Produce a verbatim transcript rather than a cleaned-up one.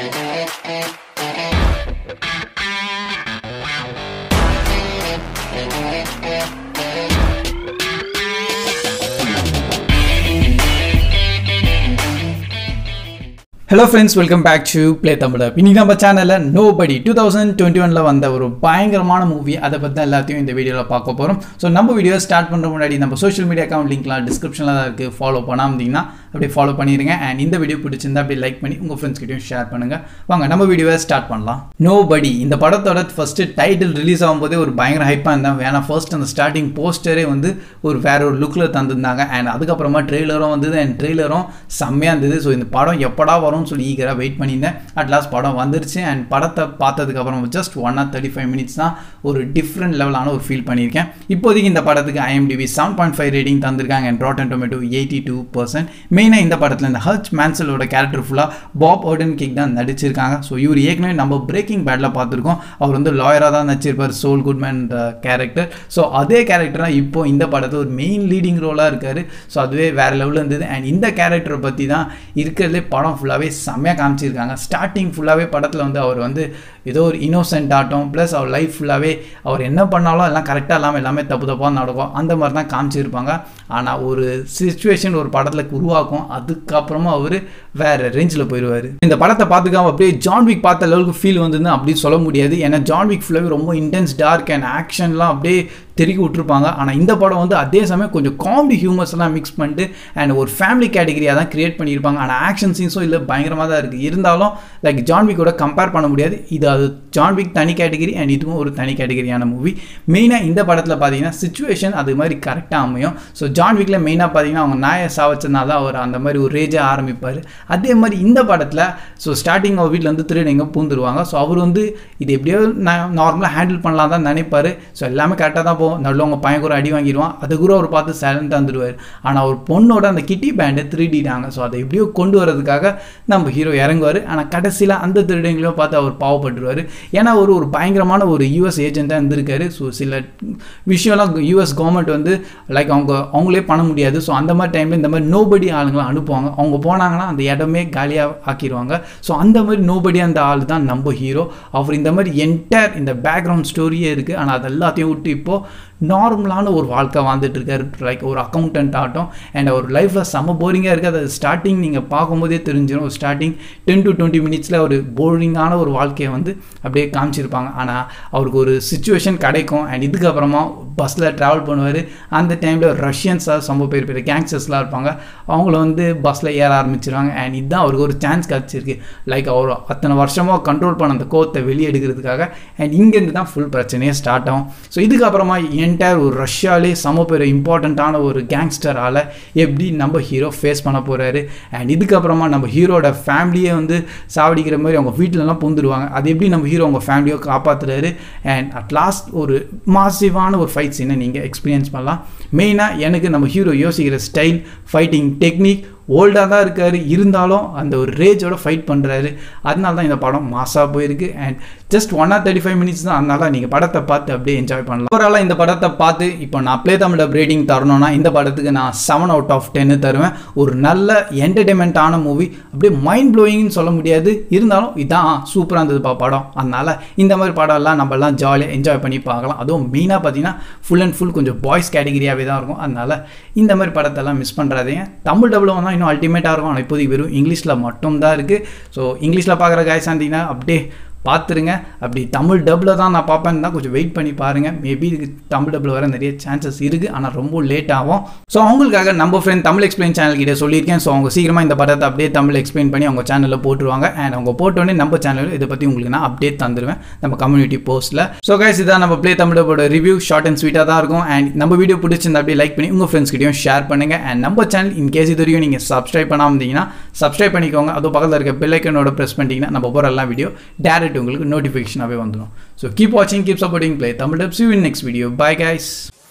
Hello friends, welcome back to Play Tamil. இன்னைக்கு நம்ம சேனல்ல Nobody twenty twenty-one ல வந்த ஒரு பயங்கரமான மூவி அத பத்தி எல்லாத்தையும் இந்த வீடியோல பார்க்க போறோம். சோ நம்ம வீடியோ ஸ்டார்ட் பண்றதுக்கு முன்னாடி நம்ம சோஷியல் மீடியா அக்கவுண்ட் லிங்க்லாம் டிஸ்கிரிப்ஷன்ல தான் இருக்கு. ஃபாலோ பண்ணாமீங்கன்னா அப்படியே ஃபாலோ பண்ணிருங்க. and இந்த வீடியோ பிடிச்சிருந்தா அப்படியே லைக் பண்ணி உங்க फ्रेंड्स கிட்டயும் ஷேர் பண்ணுங்க. வாங்க நம்ம வீடியோவை ஸ்டார்ட் பண்ணலாம். Nobody இந்த படத்தோட ஃபர்ஸ்ட் டைட்டில் ரிலீஸ் ஆகும்போதே ஒரு பயங்கர ஹைப்பா இருந்தாங்க. ஏனா ஃபர்ஸ்ட் அந்த ஸ்டார்டிங் போஸ்டரே வந்து ஒரு வேற ஒரு லுக்ல தந்திருந்தாங்க. and அதுக்கு அப்புறமா ட்ரெய்லரும் வந்தது. and ட்ரெய்லரும் செம்மையா இருந்தது. சோ இந்த படம் எப்படா வரும் சொல்லி ஈகரா வெயிட் பண்ணியிருந்தேன். அட் லாஸ்ட் படம் வந்துருச்சு. அண்ட் படத்தை பார்த்ததுக்கு அப்புறம் just one or thirty five minutes தான் ஒரு டிஃப்ரெண்ட் லெவலான ஒரு ஃபீல் பண்ணியிருக்கேன். இப்போதைக்கு இந்த படத்துக்கு I M D B seven point five rating தந்திருக்காங்க. And rotten tomato eighty two percent. மெயினாக இந்த படத்தில் இந்த ஹர்ச் மேன்சலோட கேரக்டர் ஃபுல்லாக பாப் ஓடன்கிக் தான் நடிச்சிருக்காங்க. ஸோ இவர் ஏற்கனவே நம்ம பிரேக்கிங் பேட்ல பார்த்துருக்கோம். அவர் வந்து லாயராக தான் நடிச்சிருப்பார், சோல் குட்மேன் கேரக்டர். ஸோ அதே கேரக்டராக இப்போ இந்த படத்தில் ஒரு மெயின் லீடிங் ரோலாக இருக்காரு. ஸோ அதுவே வேற லெவலில் இருந்தது. அண்ட் இந்த கேரக்டரை பற்றி தான் இருக்கிறதுலே படம் ஃபுல்லாகவே செம்மையாக காமிச்சிருக்காங்க. ஸ்டார்டிங் ஃபுல்லாகவே படத்தில் வந்து அவர் வந்து ஏதோ ஒரு இன்னோசென்ட் ஆட்டம் ப்ளஸ் அவர் லைஃப் ஃபுல்லாகவே அவர் என்ன பண்ணாலும் எல்லாம் கரெக்டாக இல்லாமல் எல்லாமே தப்பு தப்பாக நடக்கும் அந்த மாதிரி தான் காமிச்சிருப்பாங்க. ஆனால் ஒரு சிச்சுவேஷன் ஒரு படத்தில் உருவாக்கும், அதுக்கப்புறமா அவர் வேறு ரேஞ்சில் போயிடுவார். இந்த படத்தை பார்த்துக்காம அப்படியே ஜான் விக் பார்த்த லெவலுக்கு ஃபீல் வந்ததுன்னு அப்படி சொல்ல முடியாது. ஏன்னா ஜான் விக் ஃபுல்லாகவே ரொம்ப இன்டென்ஸ் டார்க் அண்ட் ஆக்ஷன்லாம் அப்படியே தெருக்கி விட்டுருப்பாங்க. ஆனால் இந்த படம் வந்து அதே சமயம் கொஞ்சம் காமெடி ஹியூமர்ஸ்லாம் மிக்ஸ் பண்ணிட்டு அண்ட் ஒரு ஃபேமிலி கேட்டகரியாக தான் கிரியேட் பண்ணியிருப்பாங்க. ஆனால் ஆக்ஷன் சீன்ஸும் இல்லை பயங்கரமாக தான் இருக்குது. இருந்தாலும் லைக் ஜான் விக்கோட கம்பேர் பண்ண முடியாது. இது அது ஜான் விக் தனி கேட்டகரி அண்ட் இதுவும் ஒரு தனி கேட்டகரியான மூவி. மெயினாக இந்த படத்தில் பார்த்தீங்கன்னா சிச்சுவேஷன் அது மாதிரி கரெக்டாக அமையும். ஸோ ஜான் விக்கில் மெயினாக பார்த்தீங்கன்னா அவங்க நாயை சாவச்சதுனால தான் அவர் அந்த மாதிரி ஒரு ரேஜாக ஆரம்பிப்பார். அதே மாதிரி இந்த படத்தில் ஸோ ஸ்டார்டிங் அவர் வீட்டில் வந்து திருநங்க பூந்துருவாங்க. ஸோ அவர் வந்து இது எப்படியோ நான் நார்மலாக ஹேண்டில் பண்ணலாம் தான் நினைப்பார். ஸோ எல்லாமே கரெக்டாக தான் போகும். நடுவில் அவங்க பையன் கூட அடி வாங்கிடுவான். அது கூட அவர் பார்த்து சைலண்டாக வந்துடுவார். ஆனால் ஒரு பொண்ணோட அந்த கிட்டி பேண்டை திருடிட்டாங்க. ஸோ அதை எப்படியோ கொண்டு வரதுக்காக நம்ம ஹீரோ இறங்குவார். ஆனால் கடைசியில் அந்த திருடங்களையும் பார்த்து அவர் பாவப்பட்டுருவார். ஏன்னா ஒரு ஒரு பயங்கரமான ஒரு யூஎஸ் ஏஜென்ட்டாக இருந்திருக்காரு. ஸோ சில விஷயம்லாம் யூஎஸ் கவர்மெண்ட் வந்து லைக் அவங்க அவங்களே பண்ண முடியாது. ஸோ அந்த மாதிரி டைமில் இந்த மாதிரி நோபடி ஆளுங்களை அனுப்புவாங்க. அவங்க போனாங்கன்னா அந்த இடமே காலியாக ஆக்கிடுவாங்க. ஸோ அந்த மாதிரி நோபடி அந்த ஆள் தான் நம்ம ஹீரோ. அவர் இந்த மாதிரி என்டையர் இந்த பேக்ரவுண்ட் ஸ்டோரியே இருக்குது. ஆனால் அது எல்லாத்தையும் விட்டு இப்போது நார்மலான ஒரு வாழ்க்கை வாழ்ந்துட்டு இருக்காரு. லைக் ஒரு அக்கௌண்டன்ட் ஆகட்டும். அண்ட் அவர் லைஃப்பில் செம்ம போரிங்காக இருக்குது. அது ஸ்டார்டிங் நீங்கள் பார்க்கும்போதே தெரிஞ்சிடும். ஒரு ஸ்டார்டிங் டென் டு டுவெண்ட்டி மினிட்ஸில் ஒரு போரிங்கான ஒரு வாழ்க்கையை வந்து அப்படியே காமிச்சிருப்பாங்க. ஆனால் அவருக்கு ஒரு சுச்சுவேஷன் கிடைக்கும். அண்ட் இதுக்கப்புறமா பஸ்ஸில் ட்ராவல் பண்ணுவார். அந்த டைமில் ரஷ்யன்ஸாக செம்ம பேர் பேர் கேங்ஸ்டர்ஸ்லாம் இருப்பாங்க. அவங்கள வந்து பஸ்ஸில் ஏற ஆரம்பிச்சிருவாங்க. அண்ட் இதுதான் அவருக்கு ஒரு சான்ஸ் கிடச்சிருக்கு. லைக் அவர் அத்தனை வருஷமாக கண்ட்ரோல் பண்ண அந்த கோவத்தை வெளியே எடுக்கிறதுக்காக. அண்ட் இங்கேருந்து தான் ஃபுல் பிரச்சனையே ஸ்டார்ட் ஆகும். ஸோ இதுக்கப்புறமா என்டையர் ஒரு ரஷ்யாலே சம பேர் இம்பார்ட்டண்ட்டான ஒரு கேங்ஸ்டரால் எப்படி நம்ம ஹீரோ ஃபேஸ் பண்ண போகிறாரு. அண்ட் இதுக்கப்புறமா நம்ம ஹீரோட ஃபேமிலியை வந்து சாவடிக்கிற மாதிரி அவங்க வீட்டிலலாம் பூந்துடுவாங்க. அது எப்படி நம்ம ஹீரோ அவங்க ஃபேமிலியை காப்பாற்றுறாரு. அண்ட் அட் லாஸ்ட் ஒரு மாசிவான ஒரு ஃபைட் சீனை நீங்கள் எக்ஸ்பீரியன்ஸ் பண்ணலாம். மெயினாக எனக்கு நம்ம ஹீரோ யோசிக்கிற ஸ்டைல், ஃபைட்டிங் டெக்னிக் ஓல்டாக தான் இருக்கார். இருந்தாலும் அந்த ஒரு ரேஜோட ஃபைட் பண்ணுறாரு. அதனால தான் இந்த படம் மாசாக போயிருக்கு. And just one or thirty five minutes தான். அதனால நீங்கள் படத்தை பார்த்து அப்படியே என்ஜாய் பண்ணலாம். ஓவராலாக இந்த படத்தை பார்த்து இப்போ நான் ப்ளே தமிழ் ரேட்டிங் தரணும்னா இந்த படத்துக்கு நான் செவன் அவுட் ஆஃப் டென்னு தருவேன். ஒரு நல்ல என்டர்டெயின்மெண்ட்டான மூவி. அப்படியே மைண்ட் ப்ளோயிங்னு சொல்ல முடியாது. இருந்தாலும் இதான் சூப்பராக இருந்ததுப்பா படம். அதனால் இந்த மாதிரி படம்லாம் நம்மளாம் ஜாலியாக என்ஜாய் பண்ணி பார்க்கலாம். அதுவும் மெயினாக பார்த்தீங்கன்னா ஃபுல் அண்ட் ஃபுல் கொஞ்சம் பாய்ஸ் கேட்டகரியாகவே தான் இருக்கும். அதனால் இந்த மாதிரி படத்தெல்லாம் மிஸ் பண்ணுறாதீங்க. தமிழ் டபுள் தான் இன்னும் அல்டிமேட்டாக இருக்கும். ஆனால் இப்போதைக்கு வெறும் இங்கிலீஷில் மட்டும்தான் இருக்குது. ஸோ இங்கிலீஷில் பார்க்குற காய்ஸ் இருந்தீங்கன்னா அப்படியே பார்த்துருங்க. அப்படி தமிழ் டப்பில் தான் நான் பார்ப்பேன் தான் கொஞ்சம் வெயிட் பண்ணி பாருங்கள். மேபி இதுக்கு தமிழ் டப்பில் வர நிறைய சான்சஸ் இருக்குது. ஆனால் ரொம்ப லேட் ஆகும். ஸோ அவங்களுக்காக நம்ம ஃப்ரெண்ட் தமிழ் எக்ஸ்பிளைன் சேனல் கிட்டே சொல்லியிருக்கேன். ஸோ அவங்க சீக்கிரமாக இந்த படத்தை அப்படியே தமிழ் எக்ஸ்பிளைன் பண்ணி அவங்க சேனலில் போட்டுருவாங்க. அண்ட் அவங்க போட்டோன்னே நம்ம சேனலில் இதை பற்றி உங்களுக்கு நான் அப்டேட் தந்துடுவேன் நம்ம கம்யூனிட்டி போஸ்ட்டில். ஸோ கைஸ் இதான் நம்ம ப்ளே தமிழ் டப்போட ரிவ்யூ. ஷார்ட் அண்ட் ஸ்வீட்டாக தான் இருக்கும். அண்ட் நம்ம வீடியோ பிடிச்சிருந்தா அப்படியே லைக் பண்ணி உங்கள் ஃப்ரெண்ட்ஸ் கிட்டையும் ஷேர் பண்ணுங்கள். அண்ட் நம்ம சேனல் இன்கேஸ் இது வரைக்கும் நீங்கள் சப்ஸ்கிரைப் பண்ணாமல் இருந்தீங்கன்னா சப்ஸ்கிரைப் பண்ணிக்கோங்க. அதுவும் பக்கத்தில் இருக்க பெல் ஐக்கனோட ப்ரெஸ் பண்ணிட்டீங்கன்னா நம்ம போகிற எல்லா வீடியோ டேரக்ட் உங்களுக்கு நோட்டிஃபிகேஷன் வந்துடும். So keep watching, keep supporting Play Tamil Dub. See you in next video. Bye guys.